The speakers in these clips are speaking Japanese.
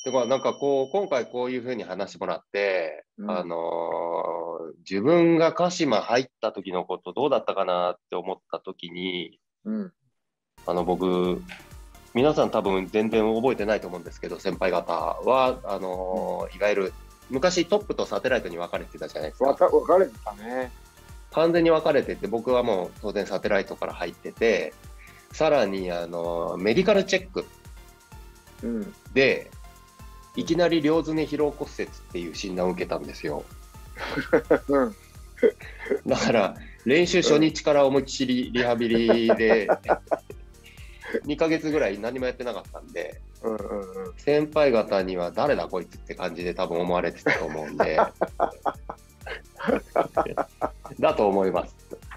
でもなんかこう、今回こういうふうに話してもらって、自分が鹿島入った時のことどうだったかなって思った時に、僕、皆さん多分全然覚えてないと思うんですけど、先輩方は、いわゆる昔トップとサテライトに分かれてたじゃないですか。 分かれてたね。 完全に分かれてて、僕はもう当然サテライトから入ってて、さらにメディカルチェックで、いきなり両すね疲労骨折っていう診断を受けたんですよ。だから練習初日から思いっきりリハビリで2ヶ月ぐらい何もやってなかったんで、先輩方には誰だこいつって感じで多分思われてたと思うんでだと思います。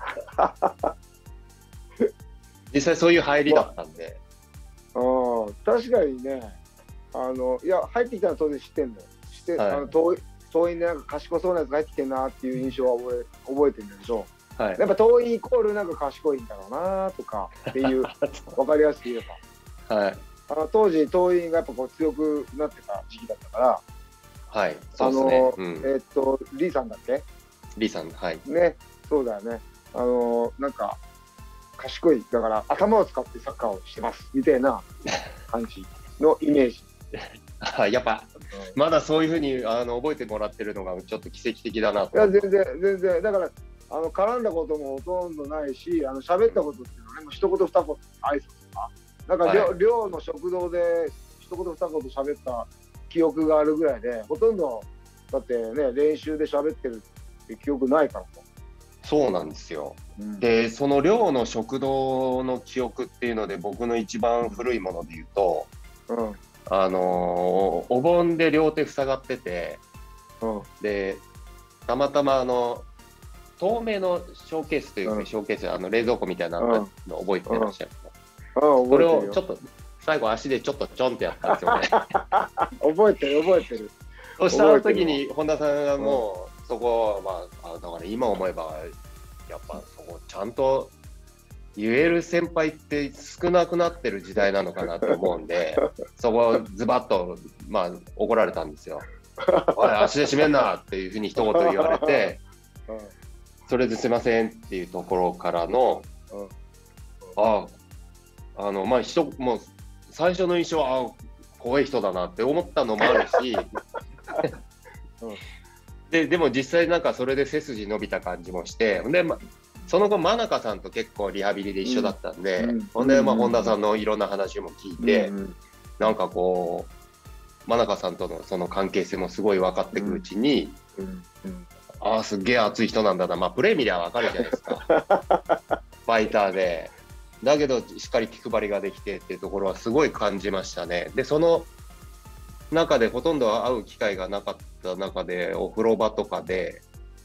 実際そういう入りだったんで。 確かにね、いや入ってきたら当然知ってんのよ。党員でなんか賢そうなやつが入ってきてんなっていう印象は覚えてるんだけど、やっぱ党員イコールなんか賢いんだろうなとかっていう分かりやすく言えば、当時党員がやっぱこう強くなってた時期だったから、 そうですね。 リーさんだっけ？ リーさん、 ね、そうだよね。なんか賢い、だから頭を使ってサッカーをしてますみたいな感じのイメージ。 やっぱ、まだそういうふうに覚えてもらってるのがちょっと奇跡的だなと。 いや、全然、だから絡んだこともほとんどないし、喋ったことっていうのはね、もう一言二言挨拶とか、なんか寮の食堂で一言二言喋った記憶があるぐらいで、ほとんどだってね、練習で喋ってるって記憶ないからさ。 そうなんですよ。で、その寮の食堂の記憶っていうので、僕の一番古いもので言うと、お盆で両手塞がってて、で、たまたま透明のショーケースというか、ショーケース、冷蔵庫みたいなの覚えてらっしゃる。これをちょっと、最後足でちょっとちょんってやったんですよね。 覚えてる。 そした時に、本田さんがもう、そこ、だから今思えば、やっぱそこちゃんと言える先輩って少なくなってる時代なのかなと思うんで、そこズバッと、怒られたんですよ。おい、足で締めんなっていうふうに一言言われて、それですいませんっていうところからの、もう最初の印象は、怖い人だなって思ったのもあるし、でも実際なんかそれで背筋伸びた感じもして、で、その後真中さんと結構リハビリで一緒だったんで、ほんで本田さんのいろんな話も聞いて、なんかこう真中さんとのその関係性もすごい分かってくるうちに、すっげえ熱い人なんだな、プレー見りゃ分かるじゃないですか。ファイターでだけどしっかり気配りができてっていうところはすごい感じましたね。でその中でほとんど会う機会がなかった中で、お風呂場とかで、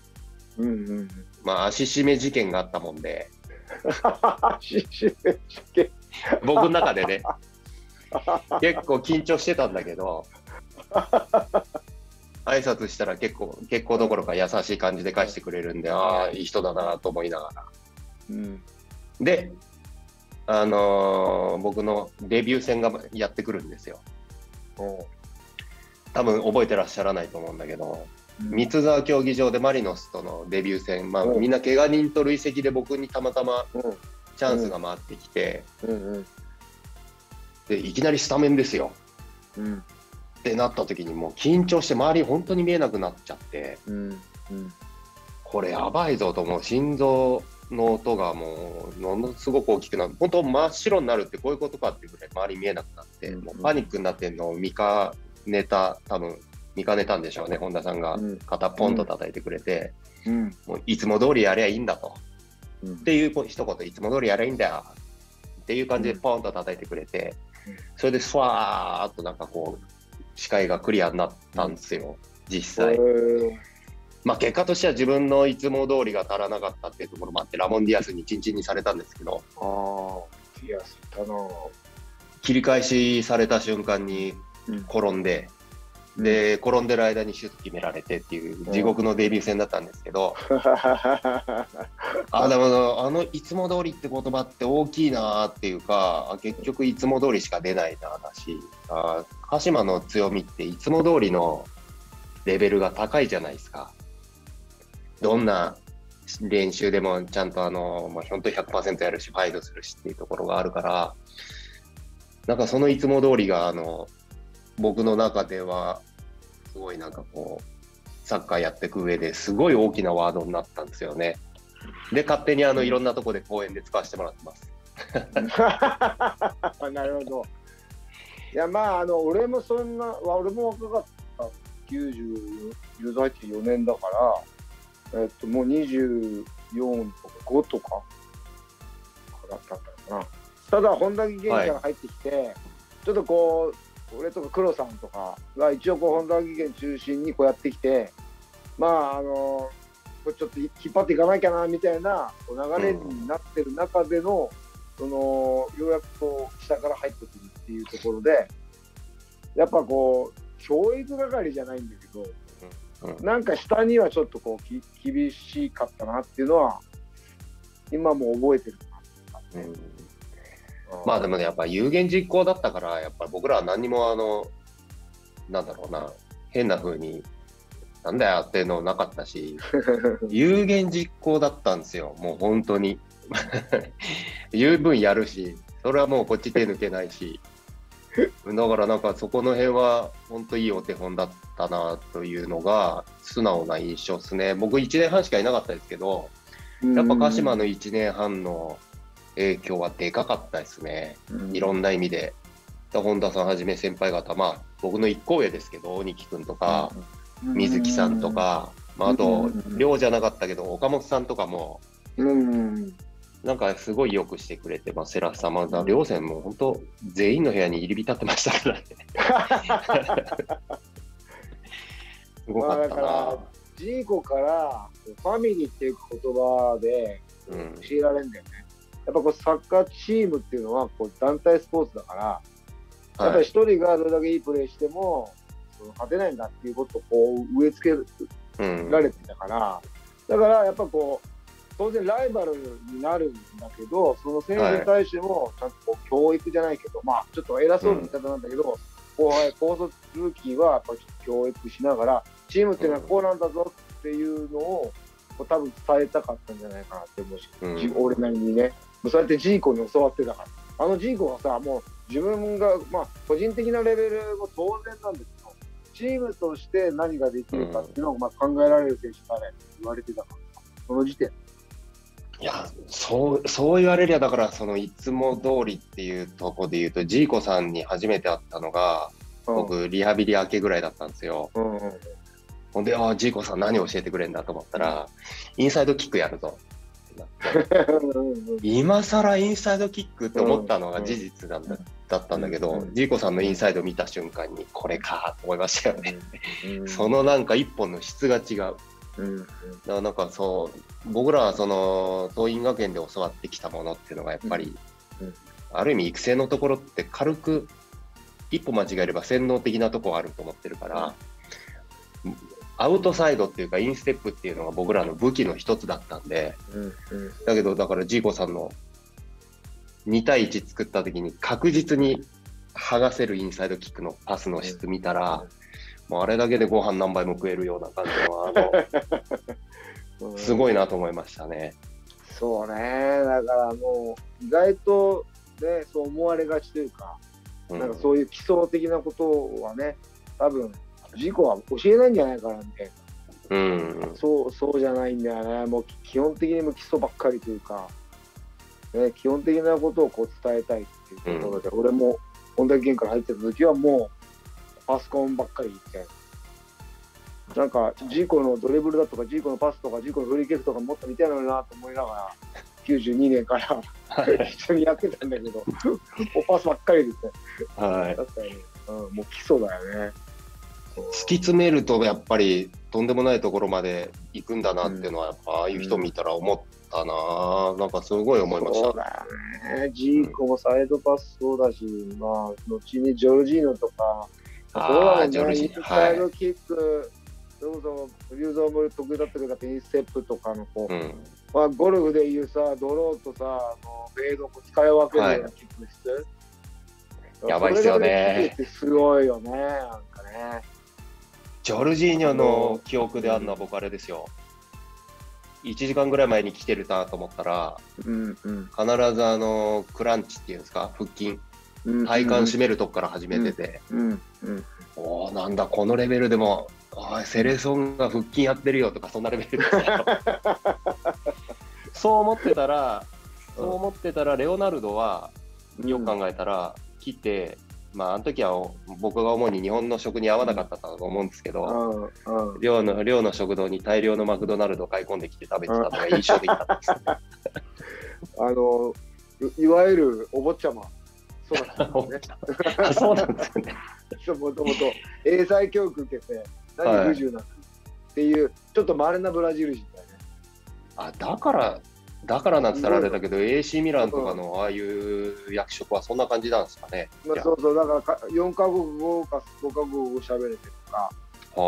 足締め事件があったもんで足締め事件僕の中でね結構緊張してたんだけど挨拶したら結構どころか優しい感じで返してくれるんで、いい人だなと思いながら、で僕のデビュー戦がやってくるんですよ。多分覚えてらっしゃらないと思うんだけど、三沢競技場でマリノスとのデビュー戦、みんな怪我人と累積で僕にたまたまチャンスが回ってきて、でいきなりスタメンですよ、ってなった時にもう緊張して周り本当に見えなくなっちゃって、これやばいぞと思う。心臓の音がもうものすごく大きくなる、本当真っ白になるってこういうことかっていうぐらい周り見えなくなって、もうパニックになってんのを多分見かねたんでしょうね。本田さんが肩ポンと叩いてくれて、もういつも通りやりゃいいんだと、っていう一言、いつも通りやりゃいいんだよっていう感じでポンと叩いてくれて、それでスワーッとなんかこう視界がクリアになったんですよ、実際。結果としては自分のいつも通りが足らなかったっていうところもあって、ラモン・ディアスにチンチンにされたんですけど、 ディアスいたな。 切り返しされた瞬間に転んで、 で、転んでる間にシュート決められてっていう地獄のデビュー戦だったんですけど、でもいつも通りって言葉って大きいなっていうか、結局いつも通りしか出ないなだし、鹿島の強みっていつも通りのレベルが高いじゃないですか。どんな練習でもちゃんと本当に 100% やるし、ファイトするしっていうところがあるから、なんかそのいつも通りが僕の中ではすごいなんかこうサッカーやっていく上ですごい大きなワードになったんですよね。で勝手にいろんなとこで講演で使わせてもらってます。 なるほど。いやまあ俺も若かった94年だから、もう24とか5とかだったんだな。ただ本田技研から入ってきて、はい、ちょっとこう俺とか黒さんとかが一応本田技研中心にこうやってきて、まあこれちょっと引っ張っていかなきゃなみたいな流れになってる中での、ようやくこう下から入ってくるっていうところで、やっぱこう教育係じゃないんだけど、なんか下にはちょっとこう厳しかったなっていうのは今も覚えてるな。 まあでもね、やっぱ有言実行だったから、やっぱり僕らは何にもなんだろうな、変な風になんだよっていうのなかったし、有言実行だったんですよ、もう本当に。言う分やるし、それはもうこっち手抜けないし、だからなんかそこの辺は本当いいお手本だったなというのが素直な印象ですね。僕1年半しかいなかったですけど、やっぱ鹿島の1年半の影響はでかかったですね、いろんな意味で。本田さんはじめ先輩方、まあ僕の1個上ですけど、鬼木君とか水木さんとか、あと寮じゃなかったけど岡本さんとかもなんかすごいよくしてくれて、セラス様だ、寮生も本当全員の部屋に入り浸ってましたからね。すごかったな。 だからジーコからファミリーっていう言葉で教えられるんだよね。やっぱこうサッカーチームっていうのはこう団体スポーツだから、やっぱり一人がどれだけいいプレーしても勝てないんだっていうことをこう植え付けられてたから、だからやっぱこう当然ライバルになるんだけど、その選手に対してもちゃんとこう教育じゃないけど、ちょっと偉そうな言い方なんだけど、後卒ルーキーはやっぱ教育しながら、チームっていうのはこうなんだぞっていうのを多分伝えたかったんじゃないかなって思うし、俺なりにね。そうやってジーコに教わってたから、ジーコはさ、もう自分が、個人的なレベルも当然なんですけど、チームとして何ができるかっていうのを考えられる選手だねって言われてたから、その時点。 いや、そう言われりゃ、だからいつも通りっていうところで言うと、ジーコさんに初めて会ったのが、僕リハビリ明けぐらいだったんですよ。ほんで、ジーコさん何教えてくれんだと思ったら、インサイドキックやるぞ。今更インサイドキックって思ったのが事実だったんだけど、ジーコさんのインサイド見た瞬間にこれかと思いましたよね。そのなんか一本の質が違う。だからなんか僕らは桐蔭学園で教わってきたものっていうのがやっぱり、ある意味育成のところって軽く一歩間違えれば洗脳的なところあると思ってるから、アウトサイドっていうかインステップっていうのが僕らの武器の一つだったんで、だけどだからジーコさんの2対1作った時に確実に剥がせるインサイドキックのパスの質見たら、もうあれだけでご飯何杯も食えるような感じのすごいなと思いましたね。 そうね、だからもう意外とね、そう思われがちというか、なんかそういう基礎的なことはね、多分ジーコは教えないんじゃないかなみたいな。そうじゃないんだよね。もう基本的にも基礎ばっかりというか、ね、基本的なことをこう伝えたいっていうところで、俺も本田技研から入ってた時はもうパソコンばっかり言って、なんかジーコのドリブルだとかジーコのパスとかジーコのフリーキックとかもっと見たいのになと思いながら92年から一緒にやってたんだけど、パスばっかりで言って、確かに、もう基礎だよね。 突き詰めるとやっぱりとんでもないところまで行くんだなっていうのはやっぱああいう人見たら思ったな、なんかすごい思いました。 そうだよね。ジーコもサイドパスそうだし、後にジョルジーノとかああ、ジョルジーニョ。 インサイドキック、それこそ、リュウゾーも得意だったけど、インステップとかのまあ、ゴルフでいうさ、ドローとさ、フェードを使い分けるようなキックして、 やばいっすよね。 すごいよね、なんかね。 ジョルジーニョの記憶であるのは僕あれですよ。1時間ぐらい前に来てるなと思ったら、必ずクランチっていうんですか、腹筋、体幹締めるとこから始めてて、おお、なんだ、このレベルでも、セレソンが腹筋やってるよとか、そんなレベルですよ。そう思ってたら、レオナルドは、よく考えたら、来て、まあ、あの時は僕が主に日本の食に合わなかったと思うんですけど、寮の食堂に大量のマクドナルドを買い込んできて食べてたのが印象的だったんです。 いわゆるお坊ちゃま。そうなんですね。そうなんですよね。 もともと英才教育受けて、何不自由なくっていう、ちょっと稀なブラジル人だよね。 だからなんて言ったらあれだけど、AC ミランとかのああいう役職はそんな感じなんですかね。 そうだから4カ国語か5カ国語喋れてるとか。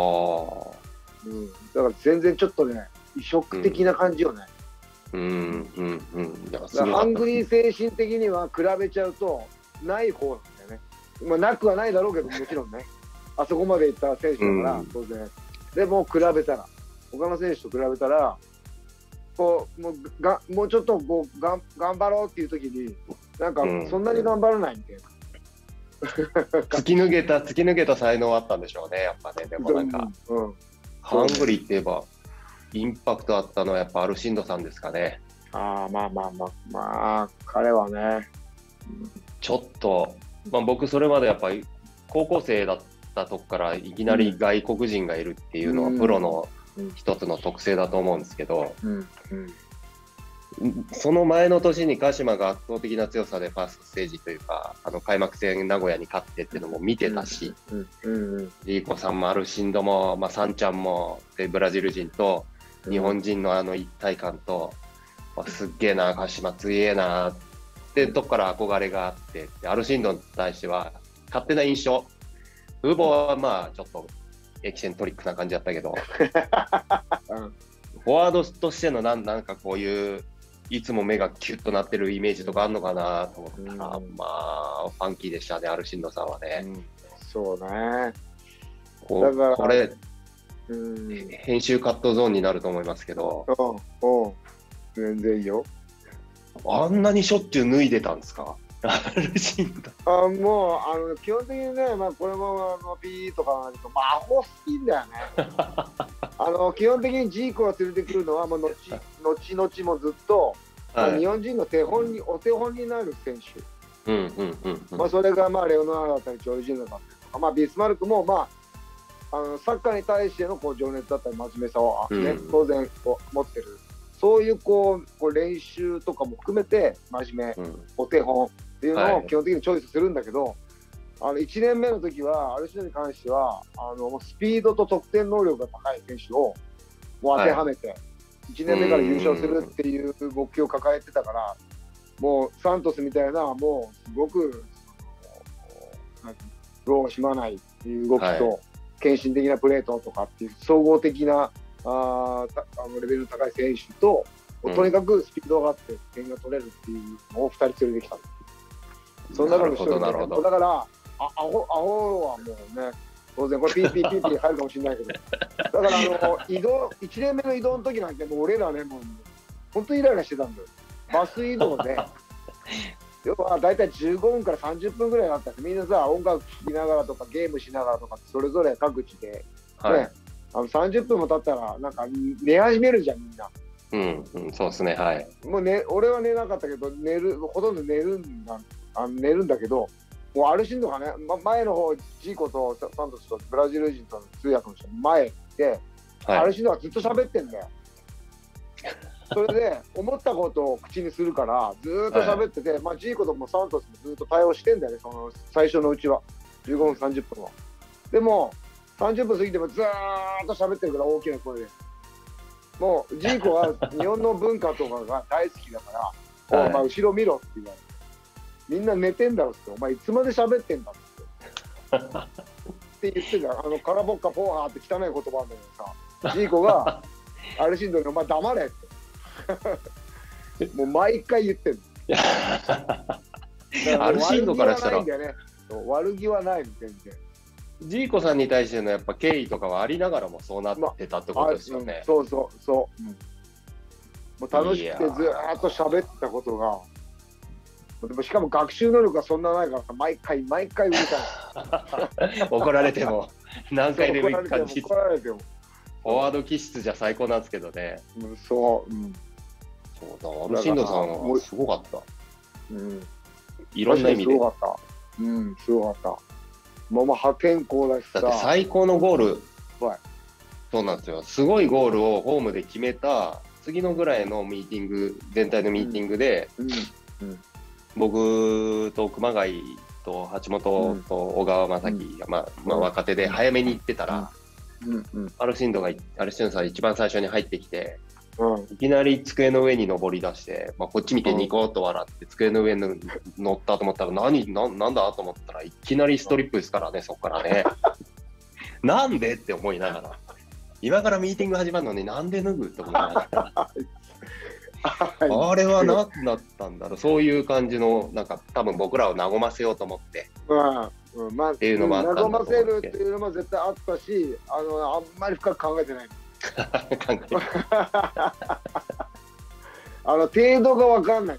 だから全然ちょっとね、異色的な感じよね。ハングリー精神的には比べちゃうとない方なんだよね。まあ、なくはないだろうけど、もちろんね。あそこまで行った選手だから、当然。でも比べたら、他の選手と比べたら、もうちょっと頑張ろうっていう時に、なんかそんなに頑張らないみたいな。 突き抜けた才能あったんでしょうね、やっぱね。でもなんか、ハングリーって言えば、インパクトあったのはやっぱアルシンドさんですかね。 まあ、彼はね。 ちょっと、僕それまでやっぱり高校生だったとこからいきなり外国人がいるっていうのはプロの一つの特性だと思うんですけど、その前の年に鹿島が圧倒的な強さでファーストステージというか、開幕戦名古屋に勝ってっていうのも見てたし、リーコさんもアルシンドも、サンちゃんもでブラジル人と日本人の一体感と、すっげえな、鹿島強えなってとこから憧れがあって、アルシンドに対しては勝手な印象、風貌はちょっとエキセントリックな感じだったけど、フォワードとしてのなんかこういういつも目がキュッとなってるイメージとかあるのかなと思ったら、ファンキーでしたね、アルシンドさんはね。 そうね。 これ、編集カットゾーンになると思いますけど、 全然いいよ。 あんなにしょっちゅう脱いでたんですか、アルシンド。 もう基本的にね、これもピーとかなんだけど、アホ好きんだよね。基本的にジーコが連れてくるのは、後々もずっと、日本人のお手本になる選手。それがレオナルドだったり、ジョルジーノだったりとか、ビスマルクも、サッカーに対しての情熱だったり、真面目さを、当然持ってる。そういう練習とかも含めて、真面目、お手本っていうのを基本的にチョイスするんだけど、1年目の時は、アルシンドに関しては、スピードと得点能力が高い選手を当てはめて、1年目から優勝するっていう目標を抱えてたから、もうサントスみたいな、もうすごく、労を惜しまないっていう動きと、献身的なプレートとかっていう総合的なレベルの高い選手と、とにかくスピードがあって点が取れるっていうのを2人連れてきた。その中の一人で、だからアホはもうね、当然これピー入るかもしれないけど、だから1年目の移動の時なんて、もう俺らね、もう本当にイライラしてたんだよ。バス移動で要は大体15分から30分ぐらいだったんで、みんなさ、音楽聴きながらとかゲームしながらとかそれぞれ各地で、30分も経ったらなんか寝始めるじゃん、みんな。 そうですね、はい。 もう俺は寝なかったけど、ほとんど寝るんだけど、もうアルシンドがね、前の方、ジーコとサントスとブラジル人との通訳の人前で、アルシンドがずっと喋ってんだよ。それで思ったことを口にするからずーっと喋ってて、ジーコともサントスもずっと対応してんだよね、その最初のうちは15分30分は。でも30分過ぎてもずーっと喋ってるから、大きな声で。もうジーコは日本の文化とかが大好きだから「お前後ろ見ろ」って言われて「みんな寝てんだろ」って「お前いつまで喋ってんだ」ってって言ってたカラボッカポーハーって汚い言葉なんだけどさ、ジーコがアルシンドにお前黙れってもう毎回言ってるアルシンドからしたら悪気はないの全然。 ジーコさんに対してのやっぱ敬意とかはありながらもそうなってたってことですよね。 そうそうそう、もう楽しくてずーっと喋ってたことが、でもしかも学習能力がそんなないから毎回うるさい怒られても何回でもいい感じ。 怒られてもフォワード気質じゃ最高なんですけどね。 そうだ、アルシンドさんはすごかった。いろんな意味で。 すごかった。すごかった。もう破天荒だしさ。 だって最高のゴール、そうなんですよ。すごいゴールをホームで決めた次のぐらいのミーティング、全体のミーティングで、僕と熊谷と橋本と小川正樹が、若手で早めに行ってたら、アルシンドさん一番最初に入ってきて、いきなり机の上に登り出して、こっち見てニコッと笑って机の上に乗ったと思ったらなんだと思ったらいきなりストリップですからね、そこからねなんでって思いながら、今からミーティング始まるのになんで脱ぐって思いながらあれは何だったんだろう、そういう感じのなんか多分僕らを和ませようと思ってっていうのもあったんだと思うんですけど、 和ませるっていうのも絶対あったし、あんまり深く考えてない程度が分かんない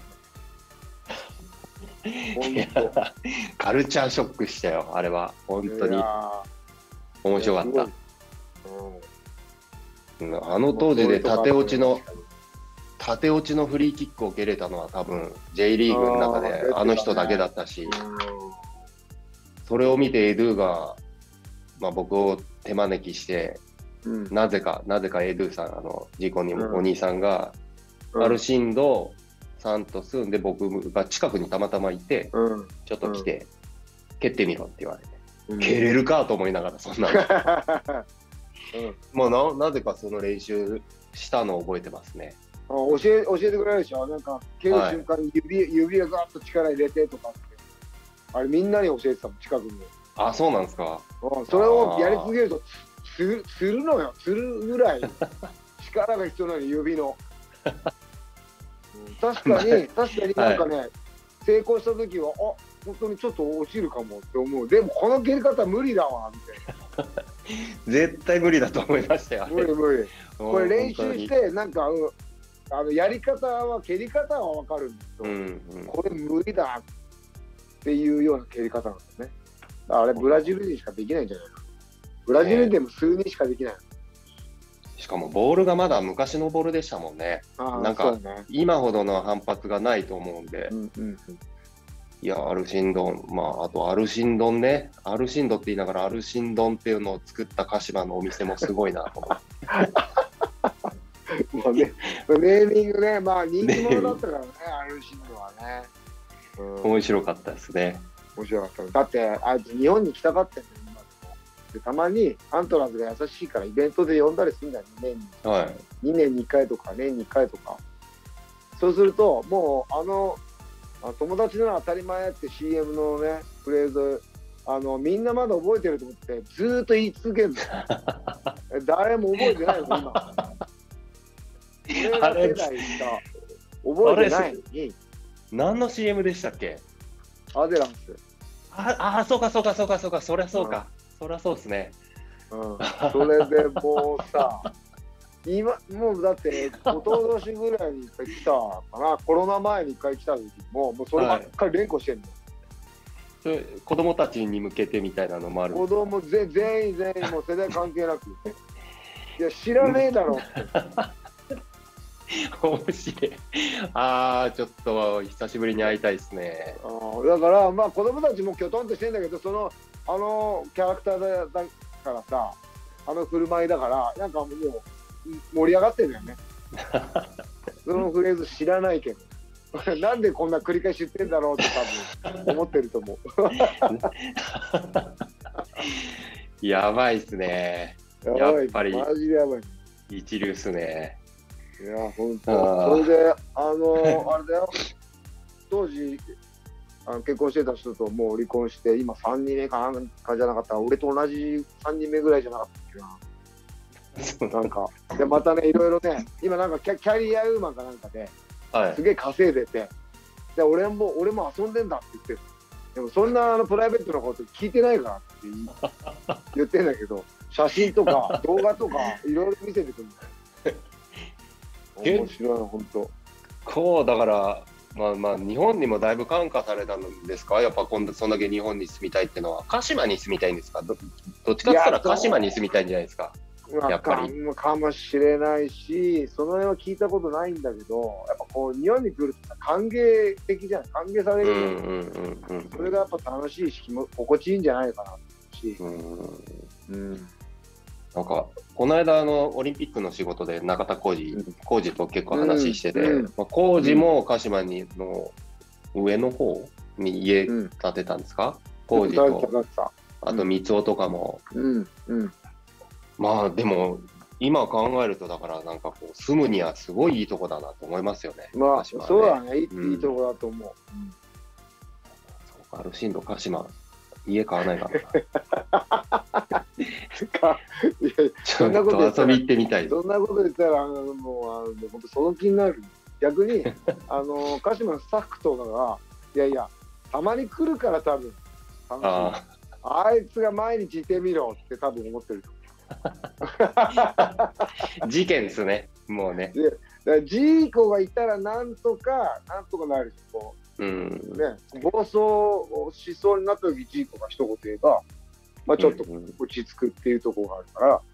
カルチャーショックしたよ、あれは本当に面白かった。あの当時で縦落ちのフリーキックを蹴れたのは多分 J リーグの中であの人だけだったし、それを見てエドゥが、僕を手招きして、なぜかエドゥさん、ジーコにお兄さんが、アルシンド、サントスで僕が近くにたまたまいて、ちょっと来て、蹴ってみろって言われて、蹴れるかと思いながら、そんなの。なぜかその練習したのを覚えてますね。 教えてくれるでしょ、なんか蹴る瞬間に指をガーッと力入れてとかって、あれみんなに教えてたもん、近くに。 あ、そうなんですか。 それをやり続けるとつるのよ、つるぐらい力が必要なのに、指の。確かになんかね、成功した時は本当にちょっと落ちるかもって思う。でもこの蹴り方無理だわみたいな。 絶対無理だと思いましたよ。 無理。これ練習してなんかやり方は蹴り方は分かるんですけど、これ無理だっていうような蹴り方なんですね。あれブラジル人しかできないんじゃないか。ブラジルでも数人しかできない。 しかもボールがまだ昔のボールでしたもんね。なんか今ほどの反発がないと思うんで。いや、アルシンドン、あとアルシンドンね、アルシンドって言いながらアルシンドンっていうのを作った鹿島のお店もすごいなと思って。 もうね、ネーミングね、人気者だったからね、アルシンドンはね。 面白かったですね。 面白かった。だってあいつ日本に来たがってんの、今でたまにアントラーズが優しいからイベントで呼んだりするんだよ、年に。2年に1回とか、年に1回とか。そうすると、もう友達なら当たり前って CM のね、フレーズ、みんなまだ覚えてると思って、ずーっと言い続けるの。誰も覚えてないの、今。 あれ、 世代しか覚えてないのに。 何の CM でしたっけ？ アデランス。 そうか、そりゃそうか。そりゃそうですね。 それでもうさ、今もうだって一昨年ぐらいに1回来たかな、コロナ前に1回来た時もうそればっかり連呼してんの。 子供たちに向けてみたいなのもある。 子供全員もう世代関係なく、いや知らねえだろって。 面白い。ちょっと久しぶりに会いたいですね。 だから子供たちもきょとんとしてんだけど、キャラクターだからさ、振る舞いだからなんかもう盛り上がってるよね。そのフレーズ知らないけどなんでこんな繰り返し言ってんだろうって多分思ってると思う。 やばいっすね。やっぱりマジでやばい。 一流っすね。 いや本当。それであれだよ、当時結婚してた人ともう離婚して、今3人目かなんかじゃなかったら、俺と同じ3人目ぐらいじゃなかったっけな。なんか、で、またね、いろいろね、今なんかキャリアウーマンかなんかで、すげえ稼いでて、で、俺も遊んでんだって言ってる。でもそんなプライベートのこと聞いてないからって言ってんだけど、写真とか動画とかいろいろ見せてくるんだよ。面白いな、本当。 こうだから、日本にもだいぶ感化されたんですか？やっぱ今度そんだけ日本に住みたいっていうのは、鹿島に住みたいんですか？どっちかって言ったら鹿島に住みたいんじゃないですか？やっぱりかもしれないし、その辺は聞いたことないんだけど、やっぱこう日本に来ると歓迎的じゃん、歓迎される、それがやっぱ楽しいし、心地いいんじゃないかなと思うし、 なんかこの間オリンピックの仕事で中田浩二と結構話してて、浩二も鹿島の上の方に家建てたんですか？浩二と、あと三尾とかも。まあでも今考えると、だからなんかこう住むにはすごいいいとこだなと思いますよね。 まあそうだね、いいとこだと思う。 そうか、ルシンド鹿島家買わないかな。ちょっと遊び行ってみたい。 そんなこと言ったらもう本当その気になる。逆に鹿島のスタッフとかがいやたまに来るから多分あいつが毎日いてみろって多分思ってると思う。 事件ですね、もうね。 ジーコがいたらなんとかなるし、暴走しそうになった時ジーコが一言言えば、ちょっと落ち着くっていうところがあるから。